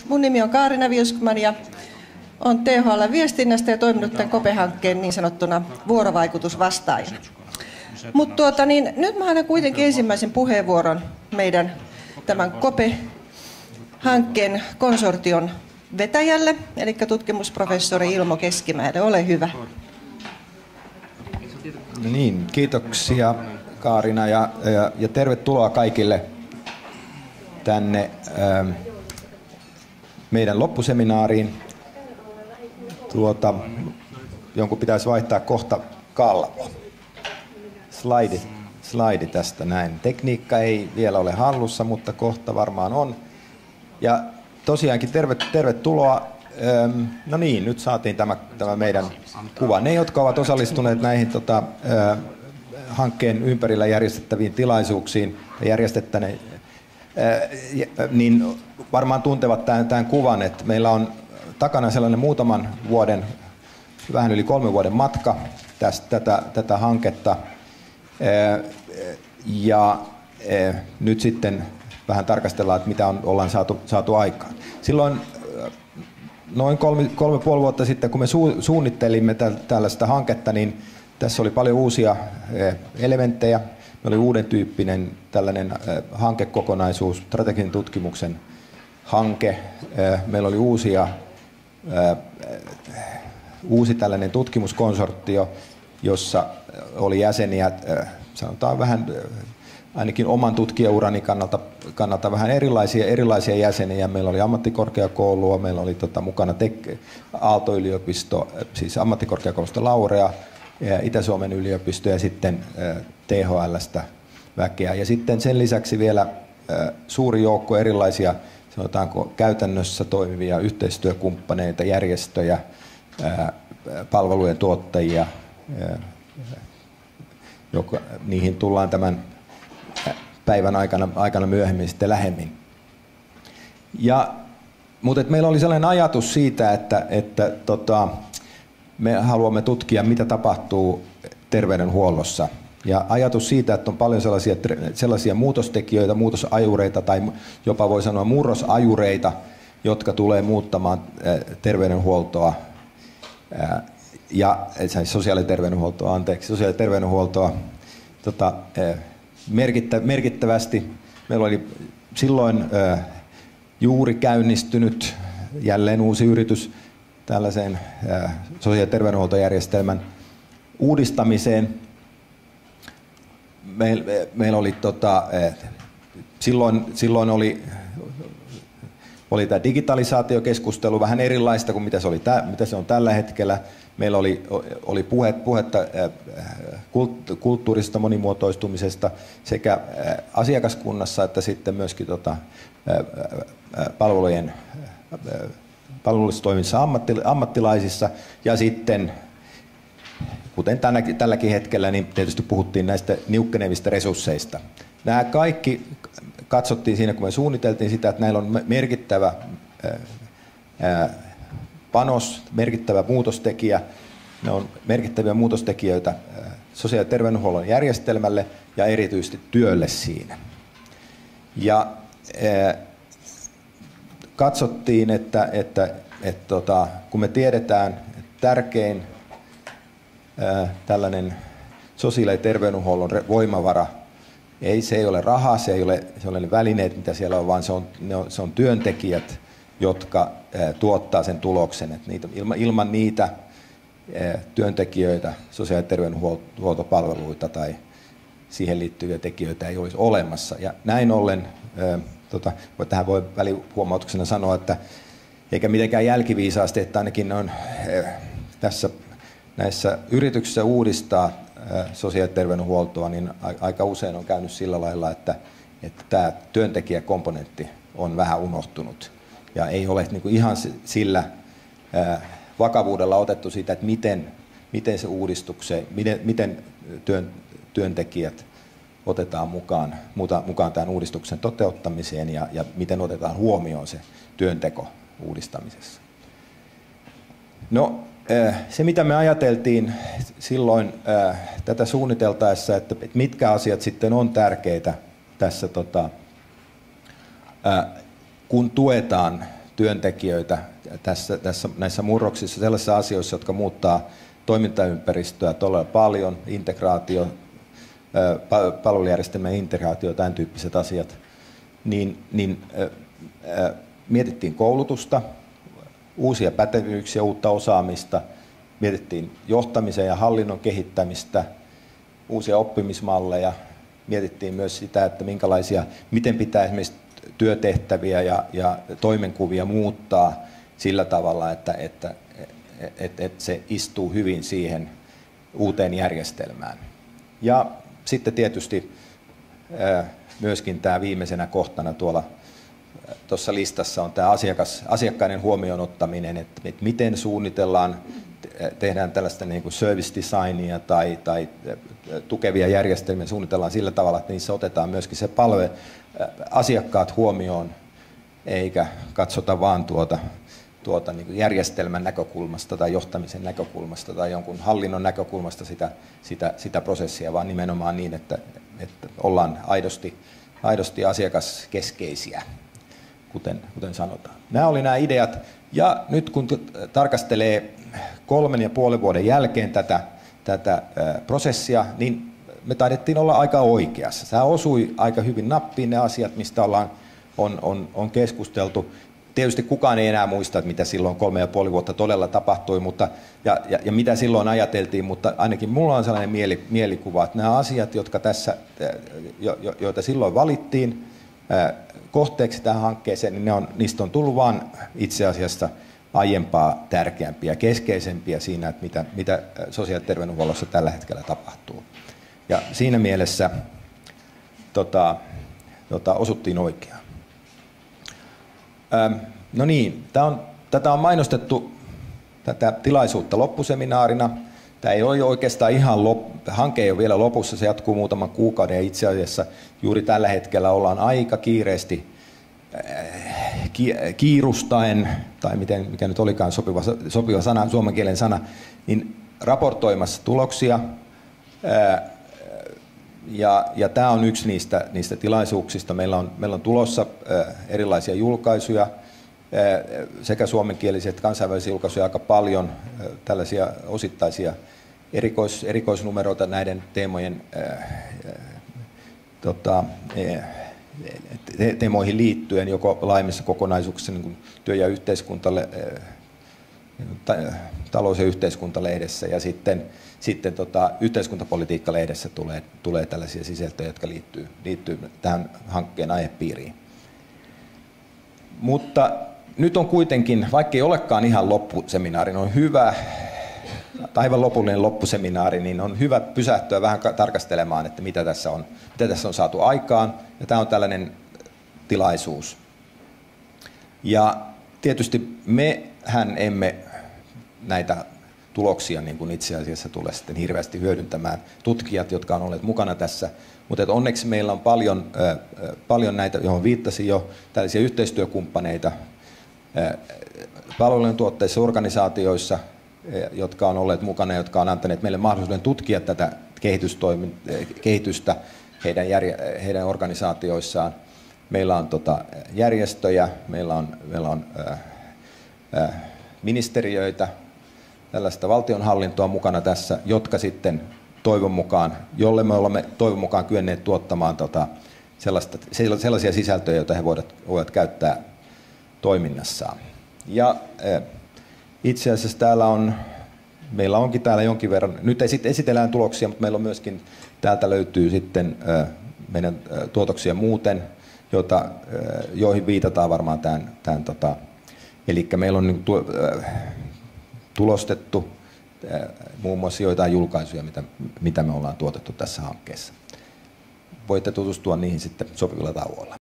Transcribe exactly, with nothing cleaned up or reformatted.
Mun nimi on Kaarina Vilskman ja olen T H L-viestinnästä ja toiminut tämän KOPE-hankkeen niin sanottuna vuorovaikutusvastaajana. Mutta tuota, niin, nyt mä annan kuitenkin ensimmäisen puheenvuoron meidän tämän KOPE-hankkeen konsortion vetäjälle, eli tutkimusprofessori Ilmo Keskimäelle. Ole hyvä. No niin, kiitoksia Kaarina ja, ja, ja tervetuloa kaikille tänne ää, meidän loppuseminaariin. Tuota, jonkun pitäisi vaihtaa kohta kalvo. Slaidi, slaidi tästä näin. Tekniikka ei vielä ole hallussa, mutta kohta varmaan on. Ja tosiaankin terve, tervetuloa. No niin, nyt saatiin tämä, tämä meidän kuva. Ne, jotka ovat osallistuneet näihin tota, äh, hankkeen ympärillä järjestettäviin tilaisuuksiin järjestettäneet, äh, niin varmaan tuntevat tämän, tämän kuvan, että meillä on takana sellainen muutaman vuoden, vähän yli kolmen vuoden matka tästä, tätä, tätä hanketta. Äh, ja äh, nyt sitten vähän tarkastellaan, että mitä on, ollaan saatu, saatu aikaan. Silloin noin kolme, kolme puoli vuotta sitten, kun me su, suunnittelimme täl, tällaista hanketta, niin tässä oli paljon uusia eh, elementtejä. Me oli uuden tyyppinen tällainen eh, hankekokonaisuus, strategisen tutkimuksen hanke. Eh, meillä oli uusia, eh, uusi tällainen tutkimuskonsortio, jossa oli jäseniä, eh, sanotaan vähän eh, ainakin oman tutkijaurani kannalta, kannalta vähän erilaisia, erilaisia jäseniä. Meillä oli ammattikorkeakoulua, meillä oli tota, mukana Tek- Aalto-yliopisto, siis ammattikorkeakoulusta Laurea, Itä-Suomen yliopisto ja sitten T H L:stä väkeä. Ja sitten sen lisäksi vielä suuri joukko erilaisia, sanotaanko käytännössä toimivia yhteistyökumppaneita, järjestöjä, palvelujen tuottajia, joka, niihin tullaan tämän päivän aikana, aikana myöhemmin sitten lähemmin. Ja, mutta meillä oli sellainen ajatus siitä, että, että tota, me haluamme tutkia, mitä tapahtuu terveydenhuollossa. Ja ajatus siitä, että on paljon sellaisia, sellaisia muutostekijöitä, muutosajureita tai jopa voi sanoa murrosajureita, jotka tulee muuttamaan terveydenhuoltoa ja sosiaaliterveydenhuoltoa, anteeksi, sosiaaliterveydenhuoltoa tota, merkittävästi. Meillä oli silloin juuri käynnistynyt jälleen uusi yritys tällaiseen sosiaali- ja terveydenhuoltojärjestelmän uudistamiseen. Meillä, meillä oli tota, silloin, silloin oli, oli tämä digitalisaatiokeskustelu vähän erilaista kuin mitä se, oli, mitä se on tällä hetkellä. Meillä oli, oli puhe, puhetta kulttuurisesta monimuotoistumisesta sekä asiakaskunnassa että sitten myöskin tota, palvelujen palvelullisessa toiminnassa ammattilaisissa. Ja sitten, kuten tänäkin, tälläkin hetkellä, niin tietysti puhuttiin näistä niukkenevista resursseista. Nämä kaikki katsottiin siinä, kun me suunniteltiin sitä, että näillä on merkittävä panos, merkittävä muutostekijä. Ne on merkittäviä muutostekijöitä sosiaali- ja terveydenhuollon järjestelmälle ja erityisesti työlle siinä. Ja eh, katsottiin, että, että, että, että tota, kun me tiedetään, että tärkein eh, tällainen sosiaali- ja terveydenhuollon voimavara, ei, se ei ole rahaa, se ei ole, se ole ne välineet, mitä siellä on, vaan se on, ne on, se on työntekijät, jotka eh, tuottaa sen tuloksen. Että niitä, ilman, ilman niitä eh, työntekijöitä, sosiaali- ja terveydenhuoltopalveluita tai siihen liittyviä tekijöitä ei olisi olemassa. Ja näin ollen, eh, tota, tähän voi välihuomautuksena sanoa, että eikä mitenkään jälkiviisaasti, että ainakin on eh, tässä näissä yrityksissä uudistaa eh, sosiaali- ja terveydenhuoltoa, niin a, aika usein on käynyt sillä lailla, että, että tämä työntekijäkomponentti on vähän unohtunut. Ja ei ole niin kuin ihan sillä ää, vakavuudella otettu sitä, että miten, miten se uudistukseen, miten, miten työn, työntekijät otetaan mukaan, mukaan tämän uudistuksen toteuttamiseen ja, ja miten otetaan huomioon se työnteko uudistamisessa. No, ää, se mitä me ajateltiin silloin ää, tätä suunniteltaessa, että, että mitkä asiat sitten on tärkeitä tässä, tota, ää, kun tuetaan työntekijöitä tässä, tässä, näissä murroksissa, sellaisissa asioissa, jotka muuttaa toimintaympäristöä todella paljon, integraatio, palvelujärjestelmän integraatio, tämän tyyppiset asiat, niin, niin ää, mietittiin koulutusta, uusia pätevyyksiä, uutta osaamista, mietittiin johtamisen ja hallinnon kehittämistä, uusia oppimismalleja, mietittiin myös sitä, että minkälaisia, miten pitää esimerkiksi työtehtäviä ja, ja toimenkuvia muuttaa sillä tavalla, että, että, että, että se istuu hyvin siihen uuteen järjestelmään. Ja sitten tietysti myöskin tämä viimeisenä kohtana tuolla tuossa listassa on tämä asiakas, asiakkaiden huomioon ottaminen, että, että miten suunnitellaan, tehdään tällaista niin kuin service designia tai, tai tukevia järjestelmiä, suunnitellaan sillä tavalla, että niissä otetaan myöskin se palve, asiakkaat huomioon, eikä katsota vaan tuota, tuota niin kuin järjestelmän näkökulmasta tai johtamisen näkökulmasta tai jonkun hallinnon näkökulmasta sitä, sitä, sitä prosessia, vaan nimenomaan niin, että, että ollaan aidosti, aidosti asiakaskeskeisiä, kuten, kuten sanotaan. Nämä oli nämä ideat, ja nyt kun tarkastelee kolmen ja puolen vuoden jälkeen tätä, tätä prosessia, niin me taidettiin olla aika oikeassa. Tämä osui aika hyvin nappiin ne asiat, mistä ollaan, on, on, on keskusteltu. Tietysti kukaan ei enää muista, että mitä silloin kolme ja puoli vuotta todella tapahtui, mutta, ja, ja, ja mitä silloin ajateltiin, mutta ainakin minulla on sellainen mieli, mielikuva, että nämä asiat, jotka tässä, jo, jo, joita silloin valittiin kohteeksi tähän hankkeeseen, niin ne on, niistä on tullut vaan itse asiassa aiempaa tärkeämpiä, keskeisempiä siinä, että mitä, mitä sosiaali- ja terveydenhuollossa tällä hetkellä tapahtuu. Ja siinä mielessä tota, tota, osuttiin oikeaan. Ähm, no niin, tää on, tätä on mainostettu, tätä tilaisuutta loppuseminaarina. Tämä ei ole oikeastaan ihan lop, hanke ei ole vielä lopussa, se jatkuu muutaman kuukauden ja itse asiassa juuri tällä hetkellä ollaan aika kiireesti äh, ki, kiirustaen, tai miten, mikä nyt olikaan sopiva, sopiva sana, suomen kielen sana, niin raportoimassa tuloksia. Äh, Ja, ja tämä on yksi niistä, niistä tilaisuuksista. Meillä on, meillä on tulossa äh, erilaisia julkaisuja, äh, sekä suomenkielisiä että kansainvälisiä julkaisuja aika paljon, äh, tällaisia osittaisia erikois, erikoisnumeroita näiden teemojen äh, äh, tota, äh, te, teemoihin liittyen, joko laajemmissa kokonaisuuksissa niin kuin työ- ja yhteiskuntalle, äh, talous- ja yhteiskuntalehdessä, ja sitten Sitten tota, yhteiskuntapolitiikka-lehdessä tulee, tulee tällaisia sisältöjä, jotka liittyy, liittyy tähän hankkeen aihepiiriin. Mutta nyt on kuitenkin, vaikka ei olekaan ihan loppuseminaari, on hyvä, tai aivan lopullinen loppuseminaari, niin on hyvä pysähtyä vähän tarkastelemaan, että mitä tässä on, mitä tässä on saatu aikaan. Ja tämä on tällainen tilaisuus. Ja tietysti mehän emme näitä tuloksia niin kuin itse asiassa tulee sitten hirveästi hyödyntämään tutkijat, jotka on olleet mukana tässä. Mutta onneksi meillä on paljon, äh, paljon näitä, johon viittasin jo, tällaisia yhteistyökumppaneita äh, palvelujen tuotteissa, organisaatioissa, äh, jotka on olleet mukana, jotka on antaneet meille mahdollisuuden tutkia tätä kehitystä heidän, järje, heidän organisaatioissaan. Meillä on tota, järjestöjä, meillä on, meillä on äh, äh, ministeriöitä, tällaista valtionhallintoa mukana tässä, jotka sitten toivon mukaan, jolle me olemme toivon mukaan kyenneet tuottamaan tota sellaista, sellaisia sisältöjä, joita he voivat, voivat käyttää toiminnassaan. Ja eh, itse asiassa täällä on, meillä onkin täällä jonkin verran, nyt esitellään tuloksia, mutta meillä on myöskin, täältä löytyy sitten eh, meidän eh, tuotoksia muuten, jota, eh, joihin viitataan varmaan tämän, tämän tota, eli meillä on niin, tu, eh, tulostettu muun muassa joitain julkaisuja, mitä, mitä me ollaan tuotettu tässä hankkeessa. Voitte tutustua niihin sitten sopivilla tauoilla.